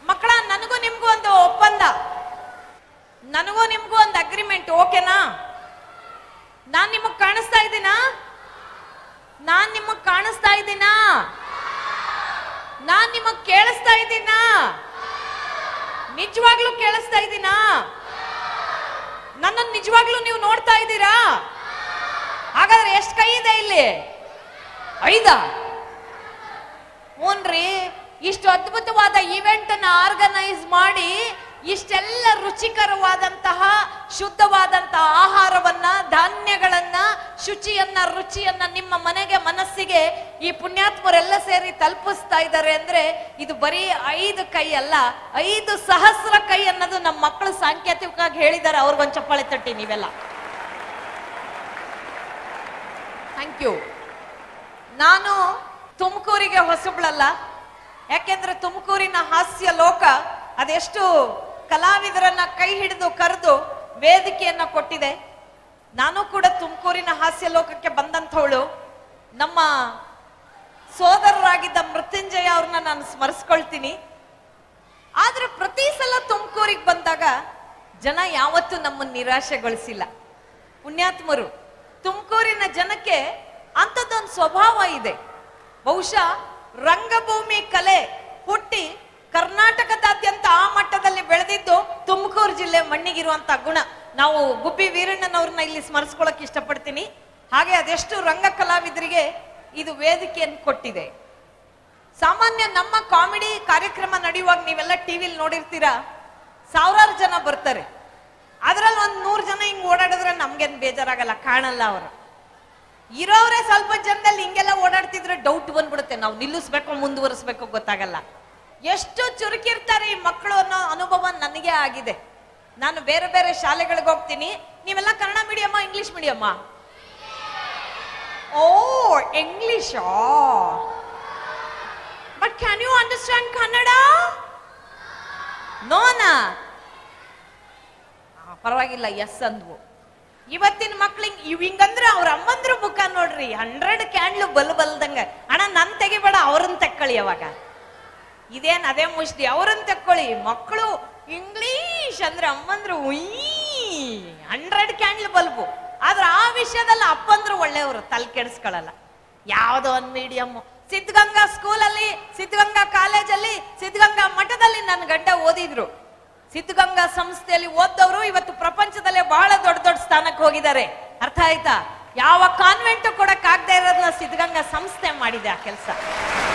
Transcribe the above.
ಮಕ್ಕಳ, ನನಗೂ ನಿಮ್ಗೂ ಒಂದು ಒಪ್ಪಂದ, ನನಗೂ ನಿಮ್ಗೂ ಒಂದು ಅಗ್ರಿಮೆಂಟ್, ಓಕೆನಾ? ನಾನ್ ನಿಮಗ್ ಕಾಣಿಸ್ತಾ ಇದ್ದೀನಾ? ನಾನ್ ನಿಮಗ್ ಕಾಣಿಸ್ತಾ ಇದ್ದೀನಾ? ನಾನ್ ನಿಮಗ್ ಕೇಳಿಸ್ತಾ ಇದ್ದೀನಾ? ನಿಜವಾಗ್ಲೂ ಕೇಳಿಸ್ತಾ ಇದ್ದೀನಾ? ನನ್ನನ್ನು ನಿಜವಾಗ್ಲೂ ನೀವು ನೋಡ್ತಾ ಇದ್ದೀರಾ? ಹಾಗಾದ್ರೆ ಎಷ್ಟು ಕೈ ಇದೆ ಇಲ್ಲಿ? 5. ಹ್ಞೂನ್ರಿ, ಇಷ್ಟು ಅದ್ಭುತವಾದ ಇವೆಂಟ್ ಅನ್ನ ಆರ್ಗನೈಸ್ ಮಾಡಿ ಇಷ್ಟೆಲ್ಲ ರುಚಿಕರವಾದಂತಹ ಶುದ್ಧವಾದಂತಹ ಆಹಾರವನ್ನ, ಧಾನ್ಯಗಳನ್ನ, ಶುಚಿಯನ್ನ, ರುಚಿಯನ್ನ ನಿಮ್ಮ ಮನೆಗೆ, ಮನಸ್ಸಿಗೆ ಈ ಪುಣ್ಯಾತ್ಮರೆಲ್ಲ ಸೇರಿ ತಲುಪಿಸ್ತಾ ಇದ್ದಾರೆ ಅಂದ್ರೆ ಇದು ಬರೀ 5 ಕೈ ಅಲ್ಲ, 5,000 ಕೈ ಅನ್ನೋದು ನಮ್ಮ ಮಕ್ಕಳು ಸಾಂಕೇತಿಕವಾಗಿ ಹೇಳಿದ್ದಾರೆ. ಅವ್ರಿಗೊಂದು ಚಪ್ಪಾಳೆ ತಟ್ಟಿ ನೀವೆಲ್ಲ. Thank you. ನಾನು ತುಮಕೂರಿಗೆ ಹೊಸಬ್ಳಲ್ಲ, ಯಾಕೆಂದ್ರೆ ತುಮಕೂರಿನ ಹಾಸ್ಯ ಲೋಕ ಅದೆಷ್ಟು ಕಲಾವಿದರನ್ನ ಕೈ ಹಿಡಿದು ಕರೆದು ವೇದಿಕೆಯನ್ನ ಕೊಟ್ಟಿದೆ. ನಾನು ಕೂಡ ತುಮಕೂರಿನ ಹಾಸ್ಯ ಲೋಕಕ್ಕೆ ಬಂದಂಥವಳು. ನಮ್ಮ ಸೋದರರಾಗಿದ್ದ ಮೃತ್ಯುಂಜಯ ಅವ್ರನ್ನ ನಾನು ಸ್ಮರಿಸ್ಕೊಳ್ತೀನಿ. ಆದ್ರೆ ಪ್ರತಿ ಸಲ ತುಮಕೂರಿಗೆ ಬಂದಾಗ ಜನ ಯಾವತ್ತೂ ನಮ್ಮನ್ನು ನಿರಾಶೆಗೊಳಿಸಿಲ್ಲ. ಪುಣ್ಯಾತ್ಮರು, ತುಮಕೂರಿನ ಜನಕ್ಕೆ ಅಂಥದ್ದೊಂದು ಸ್ವಭಾವ ಇದೆ. ಬಹುಶಃ ರಂಗಭೂಮಿ ಕಲೆ ಹುಟ್ಟಿ ಕರ್ನಾಟಕದಾದ್ಯಂತ ಆ ಮಟ್ಟದಲ್ಲಿ ಬೆಳೆದಿದ್ದು ತುಮಕೂರು ಜಿಲ್ಲೆ ಮಣ್ಣಿಗಿರುವಂತ ಗುಣ. ನಾವು ಗುಬ್ಬಿ ವೀರಣ್ಣನವ್ರನ್ನ ಇಲ್ಲಿ ಸ್ಮರಿಸ್ಕೊಳಕ್ ಇಷ್ಟಪಡ್ತೀನಿ. ಹಾಗೆ ಅದೆಷ್ಟು ರಂಗ ಕಲಾವಿದರಿಗೆ ಇದು ವೇದಿಕೆಯನ್ನು ಕೊಟ್ಟಿದೆ. ಸಾಮಾನ್ಯ ನಮ್ಮ ಕಾಮಿಡಿ ಕಾರ್ಯಕ್ರಮ ನಡೆಯುವಾಗ ನೀವೆಲ್ಲ ಟಿವಿಲಿ ನೋಡಿರ್ತೀರಾ, 1000 ಜನ ಬರ್ತಾರೆ. ಅದ್ರಲ್ಲಿ 100 ಜನ ಹಿಂಗ್ ಓಡಾಡಿದ್ರೆ ನಮ್ಗೇನ್ ಬೇಜಾರಾಗಲ್ಲ, ಕಾಣಲ್ಲ ಅವರು. ಇರೋರೇ ಸ್ವಲ್ಪ ಜನದಲ್ಲಿ ಹಿಂಗೆಲ್ಲ ಓಡಾಡ್ತಿದ್ರೆ ಡೌಟ್ ಬಂದ್ಬಿಡುತ್ತೆ, ನಾವು ನಿಲ್ಲಿಸ್ಬೇಕು ಮುಂದುವರಿಸ್ಬೇಕು ಗೊತ್ತಾಗಲ್ಲ. ಎಷ್ಟು ಚುರುಕಿರ್ತಾರೆ ಈ ಮಕ್ಕಳು ಅನ್ನೋ ಅನುಭವ ನನಗೆ ಆಗಿದೆ. ನಾನು ಬೇರೆ ಬೇರೆ ಶಾಲೆಗಳಿಗೆ ಹೋಗ್ತೀನಿ. ನೀವೆಲ್ಲ ಕನ್ನಡ ಮೀಡಿಯಮ್ಮ, ಇಂಗ್ಲಿಷ್ ಮೀಡಿಯಮ್ಮ? ಓ, ಇಂಗ್ಲಿಷಾ? But can you understand Kannada? ನೋನಾ? ಪರವಾಗಿಲ್ಲ, ಎಸ್ ಅಂದ್ವು. ಇವತ್ತಿನ ಮಕ್ಳಿಗೆ ಹಿಂಗಂದ್ರೆ ಅವ್ರ ಅಮ್ಮಂದ್ರ ಮುಖ ನೋಡ್ರಿ, 100 ಕ್ಯಾಂಡ್ಲು ಬಲ್ದಂಗ. ಅಣ್ಣ ನನ್ ತೆಗಿಬೇಡ, ಅವ್ರನ್ನ ತೆಕ್ಕೊಳ್ಳಿ. ಅವಾಗ ಇದೇನ್ ಅದೇ ಮುಷ್ಟಿ, ಅವ್ರನ್ನ ತೆಕ್ಕೊಳ್ಳಿ. ಮಕ್ಕಳು ಇಂಗ್ಲಿಷ್ ಅಂದ್ರೆ ಅಮ್ಮಂದ್ರು 100 ಕ್ಯಾಂಡ್ಲು ಬಲ್ಬು. ಆದ್ರೆ ಆ ವಿಷಯದಲ್ಲಿ ಅಪ್ಪಂದ್ರು ಒಳ್ಳೆಯವರು, ತಲೆ ಕೆಡಿಸ್ಕೊಳ್ಳಲ್ಲ. ಯಾವ್ದೋ ಒಂದ್ ಮೀಡಿಯಂ, ಸಿದ್ಧಗಂಗಾ ಸ್ಕೂಲಲ್ಲಿ, ಸಿದ್ಧಗಂಗಾ ಕಾಲೇಜಲ್ಲಿ, ಸಿದ್ಧಗಂಗಾ ಮಠದಲ್ಲಿ ನನ್ನ ಗಂಡ ಓದಿದ್ರು. ಸಿದ್ಧಗಂಗಾ ಸಂಸ್ಥೆಯಲ್ಲಿ ಓದ್ದವರು ಇವತ್ತು ಪ್ರಪಂಚದಲ್ಲೇ ಬಹಳ ದೊಡ್ಡ ದೊಡ್ಡ ಸ್ಥಾನಕ್ಕೆ ಹೋಗಿದ್ದಾರೆ. ಅರ್ಥ ಆಯ್ತಾ? ಯಾವ ಕಾನ್ವೆಂಟ್ ಕೊಡಕ್ ಆಗದೆ ಇರೋದನ್ನ ಸಿದ್ಧಗಂಗಾ ಸಂಸ್ಥೆ ಮಾಡಿದೆ ಆ ಕೆಲಸ.